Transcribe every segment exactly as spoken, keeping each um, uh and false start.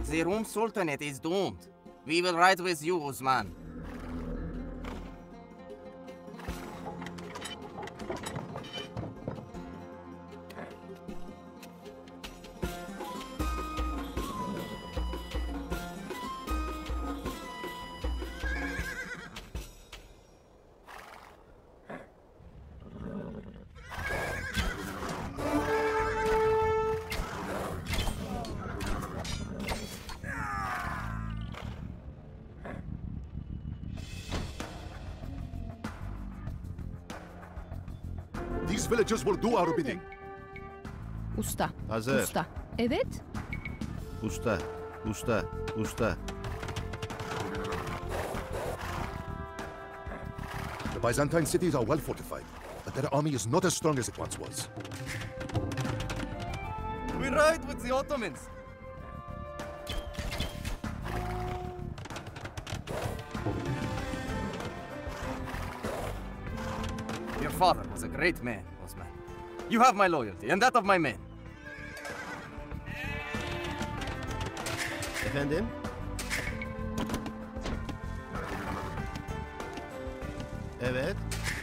The Rum Sultanate is doomed. We will ride with you, Osman. These villagers will do our bidding. Usta. Hazır. Usta. Evet. Usta, usta, usta. The Byzantine cities are well fortified, but their army is not as strong as it once was. We ride with the Ottomans. Your father was a great man, Osman. You have my loyalty and that of my men. Efendim? Evet.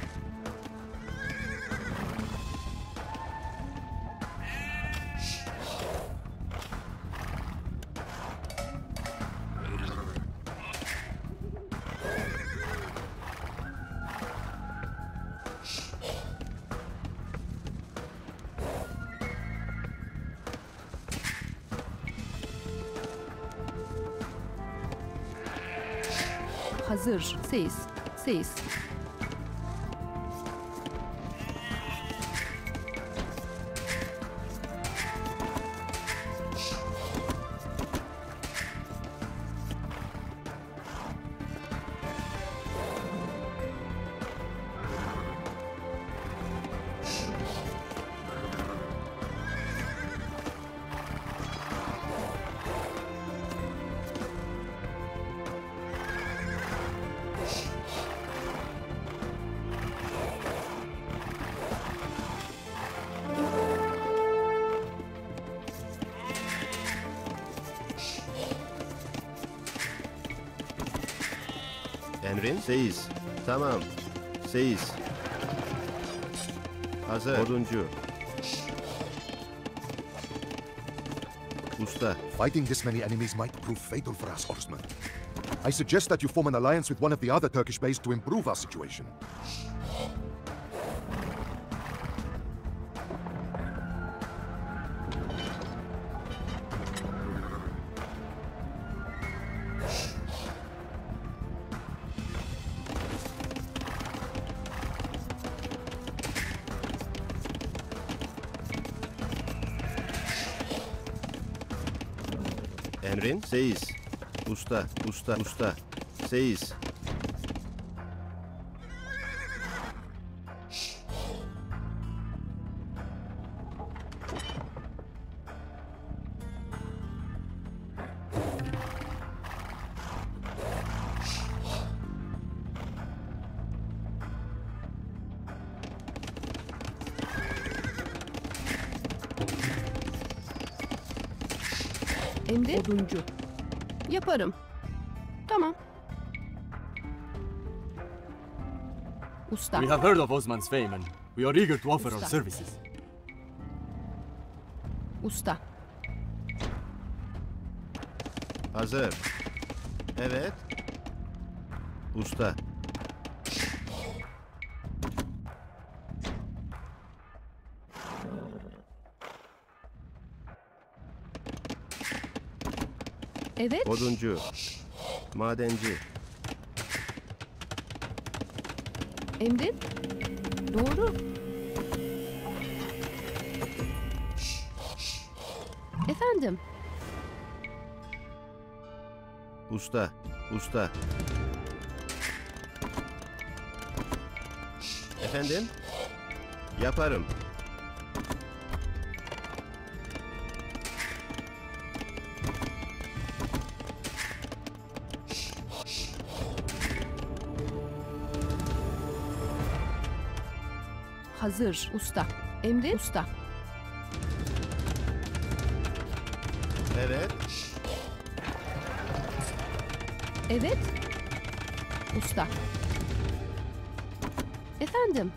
Hazır. Seis. Seis. Emrin? Seyiz. Tamam. Seyiz. Hazır. Oduncu. Usta. Fighting this many enemies might prove fatal for us, Osman. I suggest that you form an alliance with one of the other Turkish beys to improve our situation. Emrin? Seyiz. Usta, usta, usta. Seyiz. Emre oduncu. Yaparım. Tamam. Usta. We have heard of Osman's fame and we are eager to offer Usta. our services. Usta. Hazır. Evet. Usta. Evet. Oduncu. Madenci. Emrin. Doğru. Efendim. Usta. Usta. Efendim? Yaparım. Hazır. Usta. Emre. Usta. Evet. Evet. Usta. Efendim.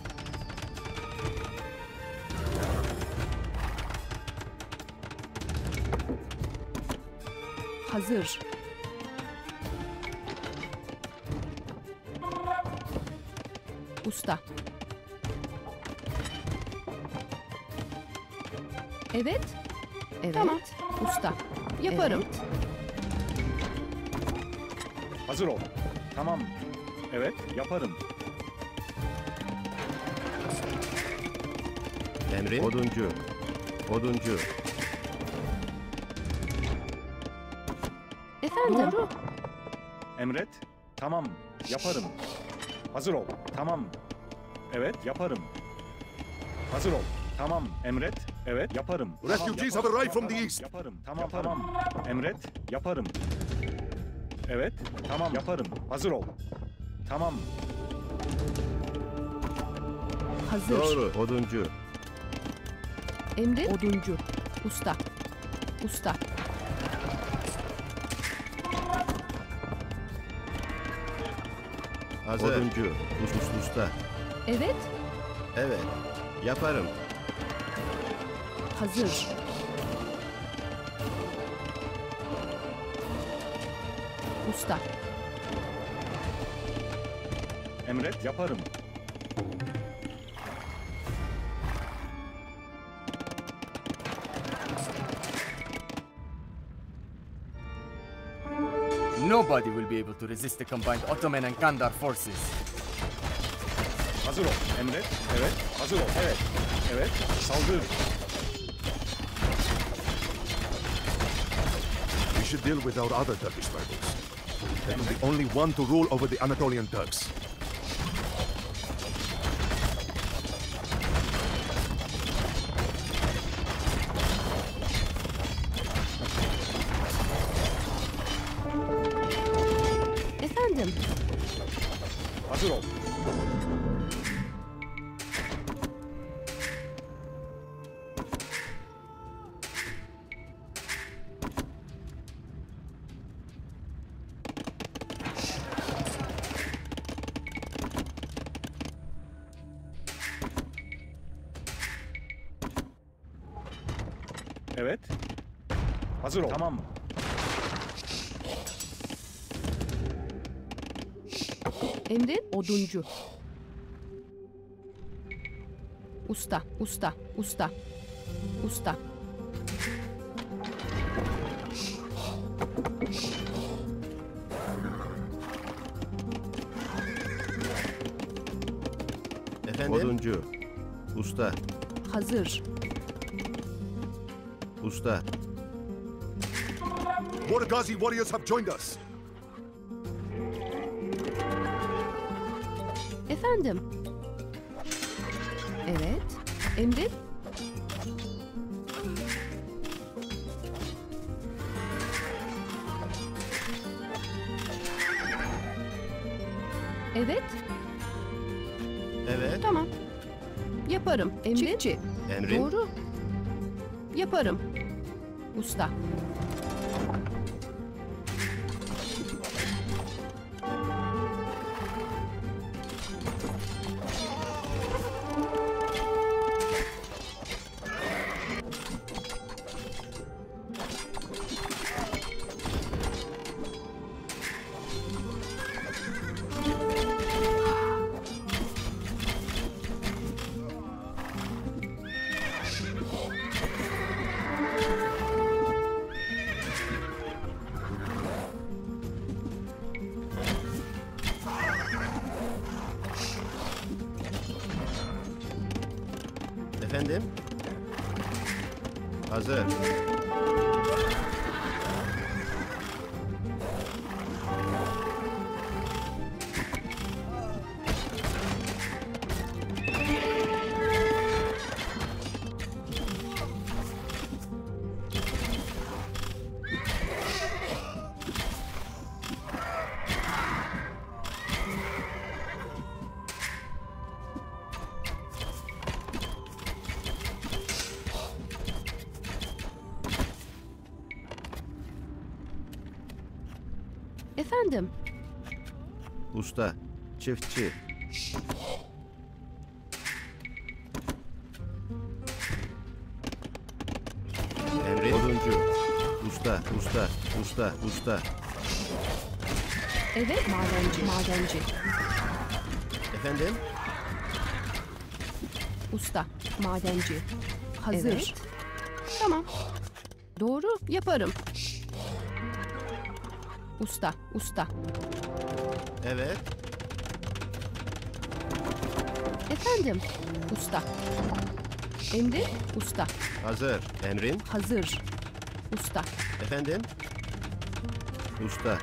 Hazır. Usta. Evet. Evet. Tamam. Usta. Yaparım. Evet. Hazır ol. Tamam. Evet, yaparım. Emrin. Oduncu. Oduncu. Efendim. Doğru. Emret. Tamam, yaparım. Hazır ol. Tamam. Evet, yaparım. Hazır ol. Tamam. Emret. Evet, yaparım. Refugees have arrived from the east. Yaparım. Tamam, tamam. Emret. Yaparım. Evet, tamam, yaparım. Hazır ol. Tamam. Hazır. Doğru. Oduncu. Emre. Oduncu. Usta. Usta. Hazır. Oduncu. Us, us, usta. Evet. Evet. Yaparım. Hazır. Usta. Emret, yaparım. Nobody will be able to resist the combined Ottoman and Kandar forces. Hazır ol. Emret. Evet. Hazır ol. Evet. Evet. Saldır. We should deal with our other Turkish rivals. They will be only one to rule over the Anatolian Turks. Efendim. Hazır ol. Evet. Hazır ol. Tamam. Emre. Oduncu. Usta. Usta. Usta. Usta. Efendim? Oduncu. Usta. Hazır. Usta. More Ghazi warriors have joined us. Efendim. Evet. Emre. Evet. Evet. Tamam. Yaparım. Emre. Çiftçi. Emrin. Doğru. Yaparım. Usta. Efendim? Hazır. Efendim. Usta. Çiftçi. Emrin. Oduncu. Usta, usta, usta, usta. Evet. Madenci. Madenci. Efendim? Usta. Madenci. Hazır. Evet. Tamam. Doğru. Yaparım. Usta. Usta. Evet. Efendim. Usta. Emri. Usta. Hazır. Emrin. Hazır. Usta. Efendim? Usta.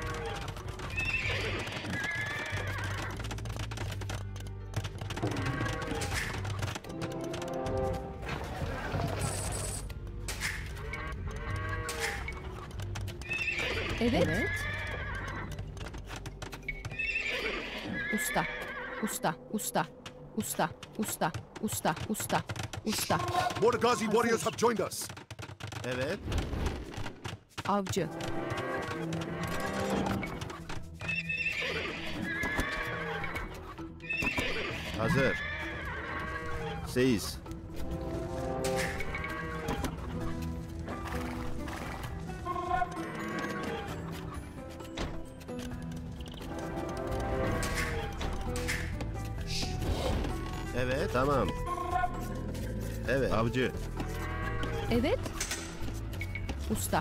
Evet. Evet. Usta. Usta. Usta. Usta. Usta. Usta. Usta. Usta. More Ghazi warriors have joined us. Evet. Avcı. Hazır. Seyiz. Evet, tamam. Evet, avcı. Evet. Usta.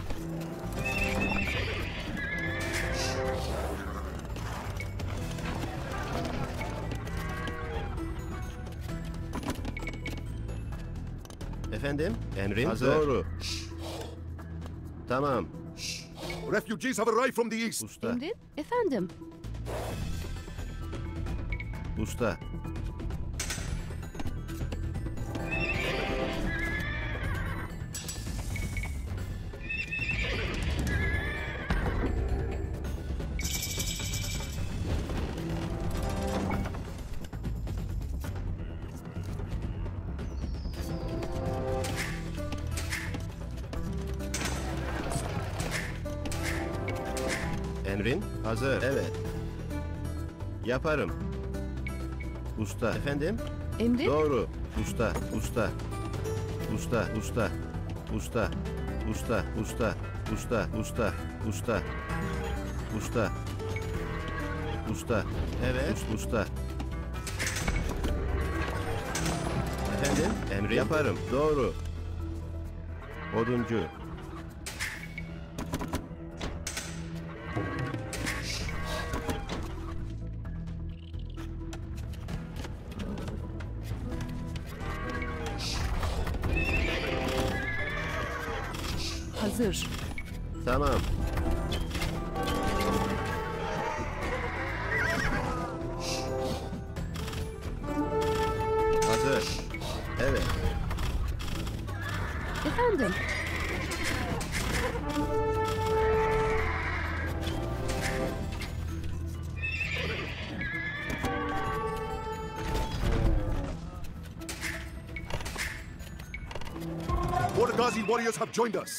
Efendim? Emrin. Hazır. Doğru. Tamam. Refugees have arrived from the east. Usta. Emrin. Efendim. Usta. Emrin. Hazır. Evet. Yaparım. Usta. Efendim? Emrin. Doğru. Usta, usta. Usta, usta. Usta. Usta, usta. Usta, usta. Usta. Usta. Usta. Evet. Us- Usta. Efendim? Emri yaparım. Doğru. Oduncu. Hazır. Tamam. Hazır. Evet. Efendim. More Ghazi warriors have joined us.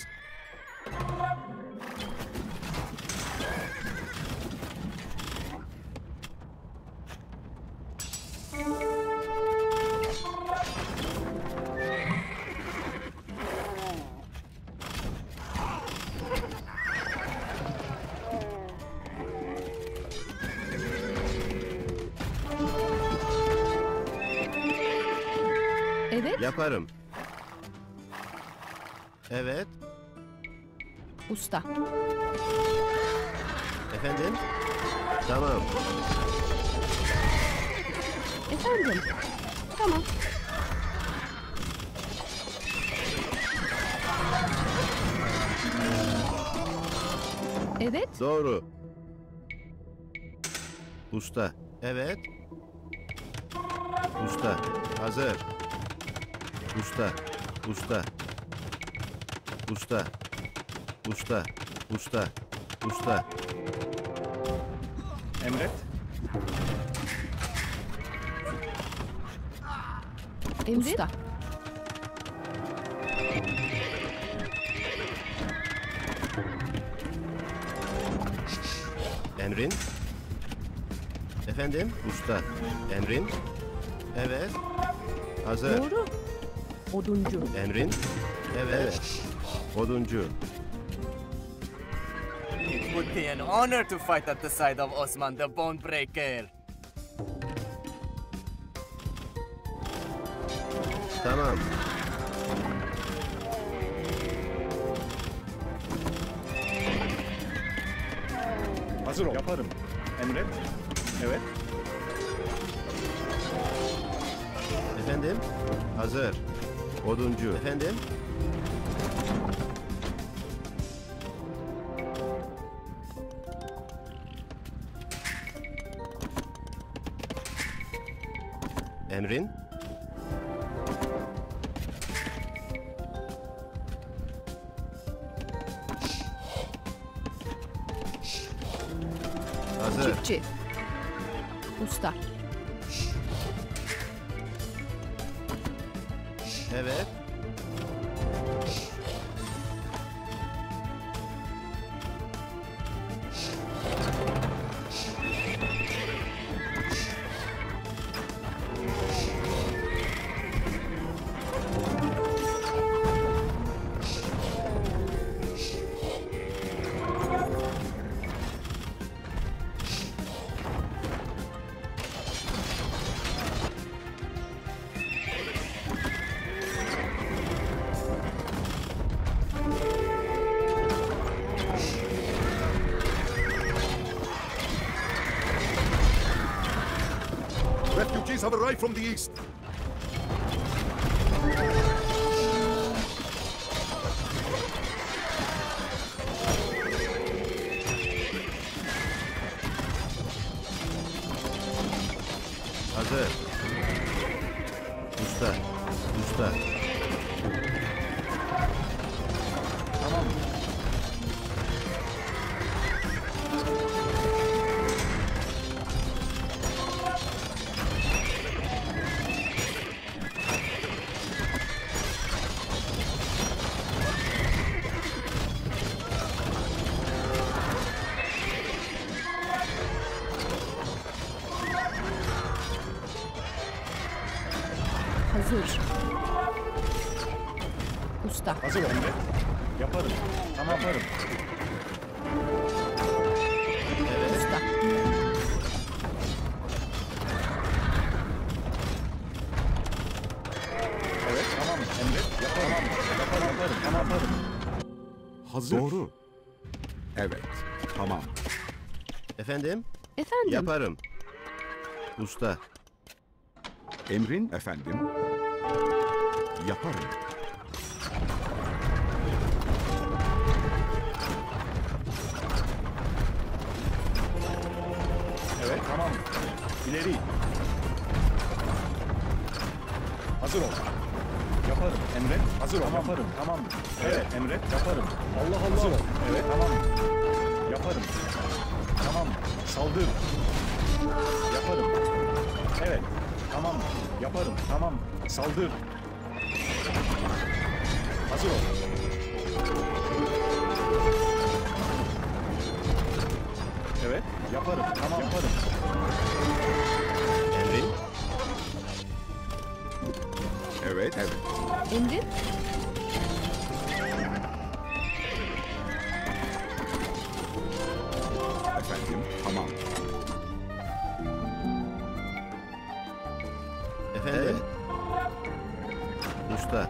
Evet. Yaparım. Evet. Usta. Efendim? Tamam. Efendim. Tamam. Evet. Doğru. Usta. Evet. Usta. Hazır. Usta. Usta. Usta. Usta. Usta. Usta. Emret. Emrin. Usta. Emrin. Efendim? Usta. Emrin. Evet. Hazır. Doğru. Oduncu. Emrin. Evet. Oduncu. It would be an honor to fight at the side of Osman the Bonebreaker. Tamam. Hazır ol. Yaparım. Emret. Evet. Efendim? Hazır. Oduncu. Efendim? Emrin? Hazır. Çiftçi. Usta. Evet. Refugees have arrived from the east. Hazır. Usta. Usta. Tamam. Hazır. Usta. Hazır ol. Emret. Yaparım. Tamam yaparım. Usta. Evet. Tamam. Emret. Yaparım. Yaparım. Yaparım. Tamam yaparım. Hazır. Doğru. Evet. Tamam. Efendim? Efendim. Yaparım. Usta. Emrin efendim. Yaparım. Evet. Tamam. İleri. Hazır ol. Yaparım. Emret. Hazır ol. Yaparım. Tamam. Evet. Emret. Yaparım. Allah Allah. Hazır ol. Evet. Tamam. Yaparım. Tamam. Saldır. Yaparım. Evet. Tamam. Yaparım. Tamam. Saldır. Hazır ol. Evet. Yaparım. Tamam. Yaparım. Emrin. Evet. Evet. Emrin. Efendim. Tamam. Efendim? Usta.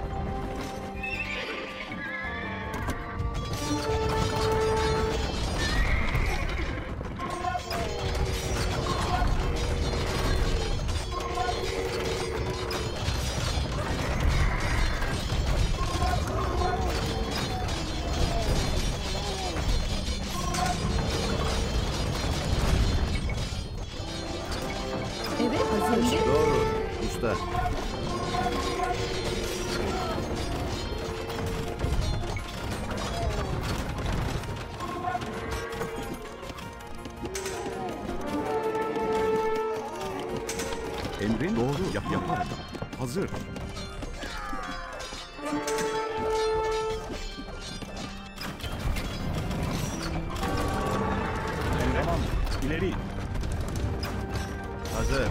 Evet. Hazır. Doğru. Usta. Emrin doğru. Yap yaparım. Hazır. Emret. Tamam. Hazır.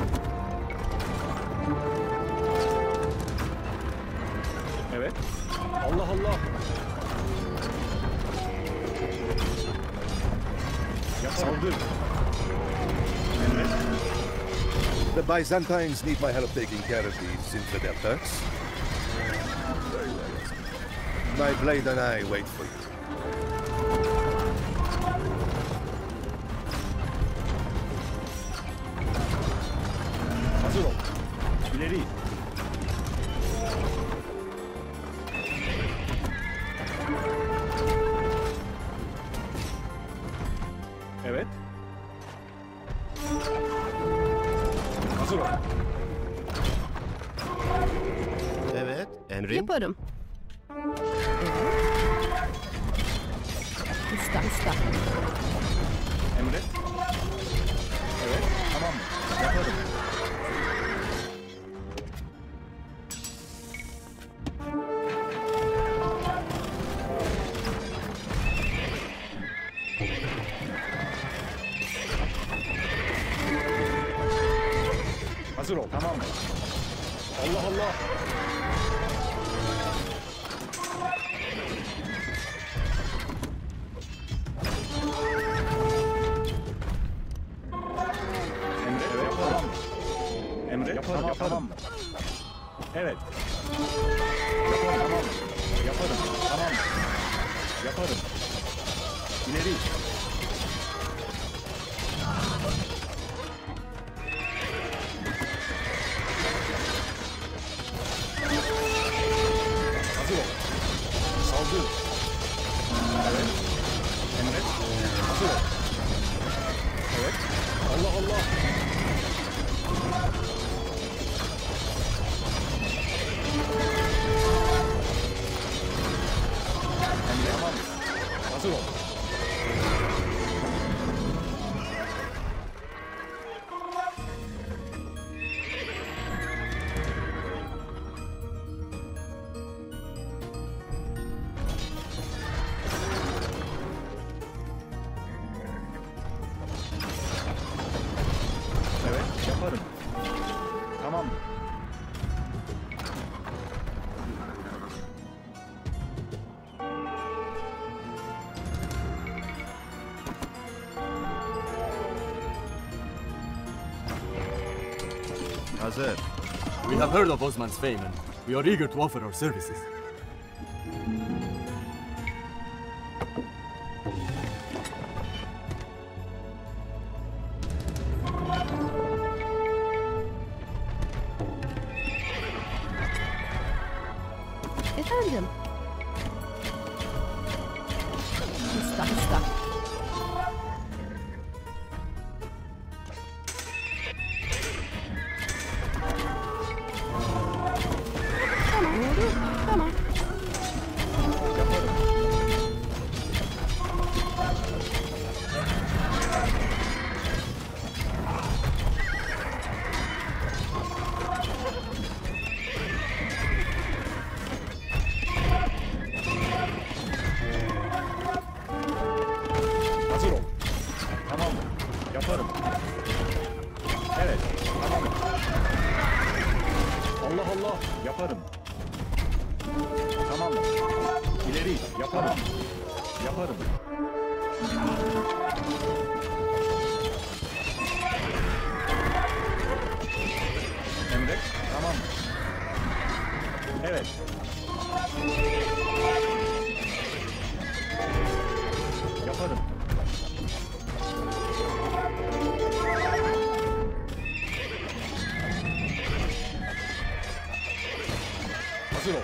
Evet. Allah Allah. Saldır. Emret. The Byzantines need my help taking care of these infidel Turks. My blade and I wait for you. Hazır ol. İleri. Evet. Hazır ol. Evet. Emrin. Yaparım. Evet. Usta, usta. Emret. Evet. Tamam. Yaparım. Hazır ol. Tamam. Allah Allah. Emre, evet, tamam. Emre, yaparım, tamam, yaparım. Evet. Yaparım, tamam. Yaparım, tamam. Yaparım. İleri. Hazır ol. Saldır. Evet. Emret. Hazır ol. Evet. Allah Allah. Emre tamam. Hazır ol. Evet, yaparım. Tamam. Hazır. We have heard of Osman's fame and we are eager to offer our services. Efendim. Usta, usta. Tamam, oldu. Tamam. Yaparım. Hazır ol. Tamam. Yaparım. Evet. Tamam. Allah Allah. Yaparım. Tamam. İleri. Yaparım. Yaparım. Emre. Tamam. Evet. Yaparım. Hazır ol.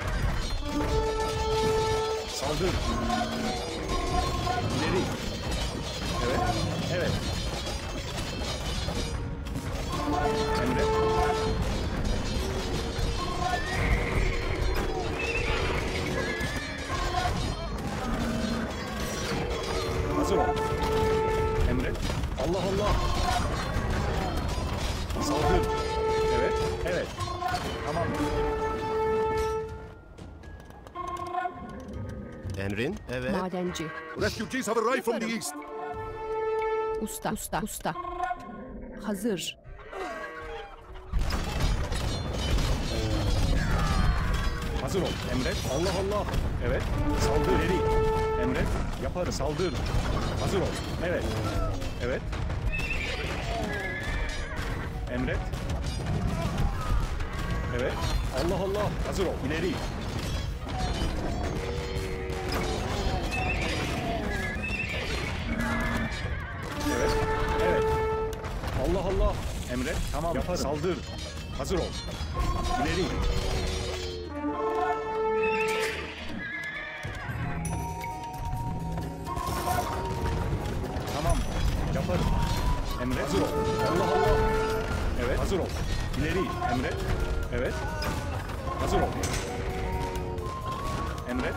Saldır. İleri. Evet. Evet. Emre. Hazır ol. Emre. Allah Allah. Saldır. Evet. Evet. Tamam. Emrin. Evet. Madenci. Refugees have arrived from the east. Usta, usta, usta. Hazır. Hazır ol. Emret. Allah Allah. Evet. Saldır. İleri. Emret. Yaparım. Saldır. Hazır ol. Evet. Evet. Emret. Evet. Allah Allah. Hazır ol. İleri. Evet. Evet. Allah Allah. Emret. Tamam. Yaparım. Saldır. Hazır ol. İleri. Tamam. Yaparım. Emret. Hazır ol. Allah Allah. Evet. Hazır ol. İleri. Emret. Evet. Hazır ol. Emret.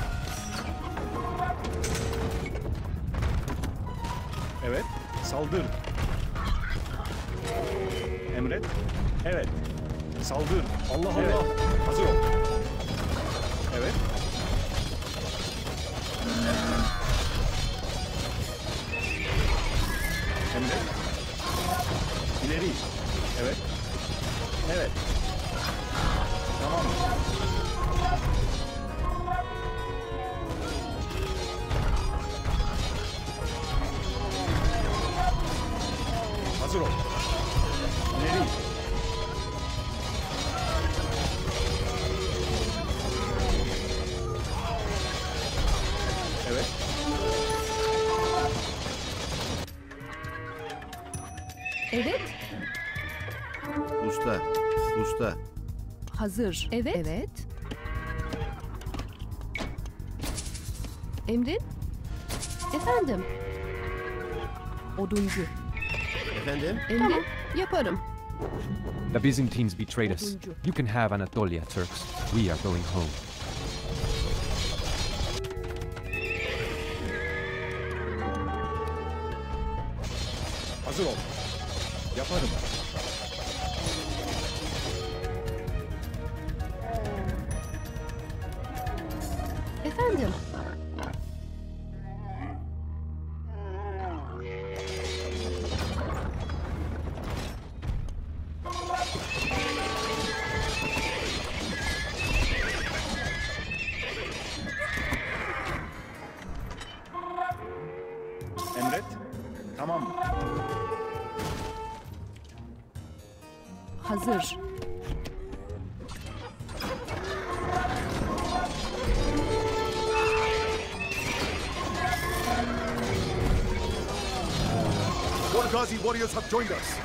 Evet. Saldır. Emret. Evet. Saldır. Allah Allah. Hazır ol. Evet. Emret. İleri. Evet. Evet. Tamam. Hazır ol. İleri. Evet. Evet. Usta. Usta. Hazır. Evet. Evet. Emrin? Efendim? Oduncu. Efendim? Emrin? Yaparım. The Byzantines betrayed us. Oduncu. You can have Anatolia, Turks. We are going home. Hazır ol. Yaparım. Efendim? Emret. Tamam. Hazır. More Ghazi warriors have joined us.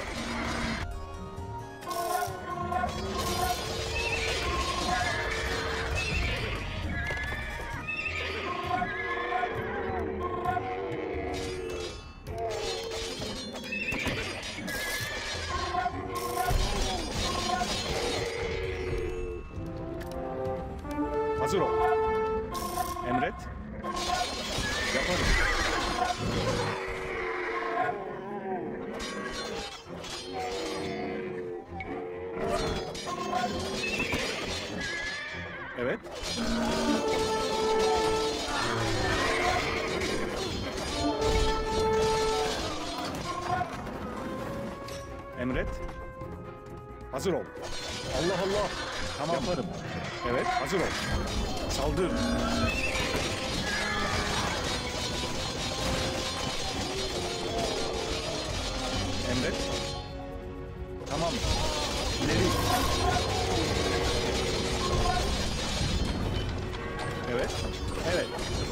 Hazır ol. Emret. Yaparım. Evet. Emret. Hazır ol. Allah Allah. Tamam. Yaparım. Evet. Hazır ol. Saldır. Emret. Tamam. İleri. Evet. Evet.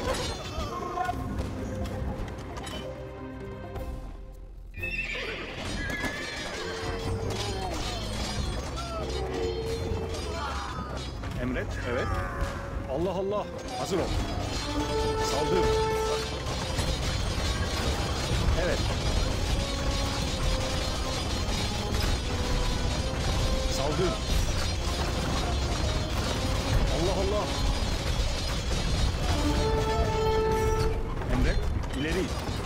Emret. Evet. Allah Allah. Hazır ol. Saldır. Evet. Saldır. Allah Allah. Emret. İleri.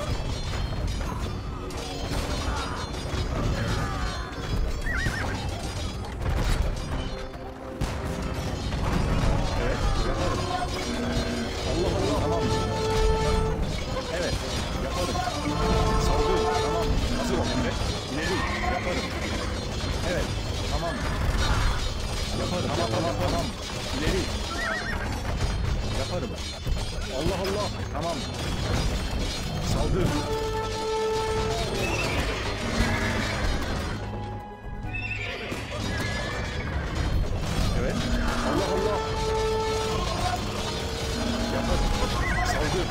Evet. Yaparım. Allah Allah. Tamam. Evet. Yaparım. Saldır. Tamam. Hazır ol Emret. İleri. Yaparım. Evet. Tamam. Tamam. Saldır. Evet. Allah Allah. Yaparım. Saldır.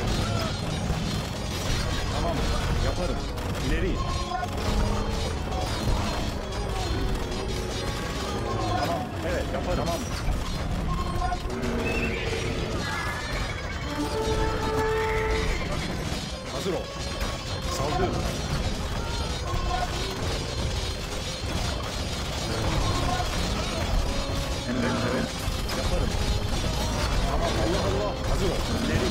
Tamam. Yaparım. İleri. Tamam. Evet. Yaparım. Tamam. Hazır ol. Saldır. Evet, evet. Yaparım. Tamam, Allah Allah. Hazır ol. İleri.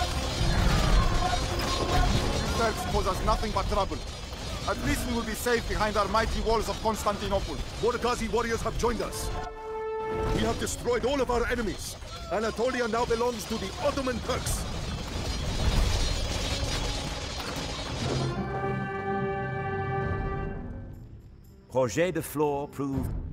Turks pose us nothing but trouble. At least we will be safe behind our mighty walls of Constantinople. Borgazi warriors have joined us. We have destroyed all of our enemies. Anatolia now belongs to the Ottoman Turks. Roger de Flor proved